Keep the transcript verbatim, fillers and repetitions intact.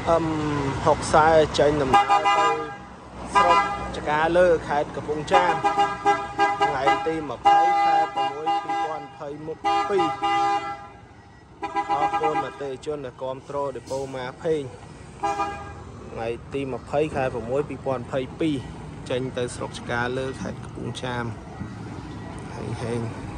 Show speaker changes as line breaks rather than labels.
អឹមហុកខ្សែចេញដំណើរទៅស្រុកចកាលើខេត្តកំពង់ចាមថ្ងៃទីยี่สิบខែ៦ ปียี่สิบยี่สิบสองអរគុណអតិថិជនដែលគាំទ្រដេប៉ូម៉ាភេងថ្ងៃទីยี่สิบខែ៦ ปียี่สิบยี่สิบสองចេញទៅស្រុកចកាលើខេត្តកំពង់ចាមហេងហេង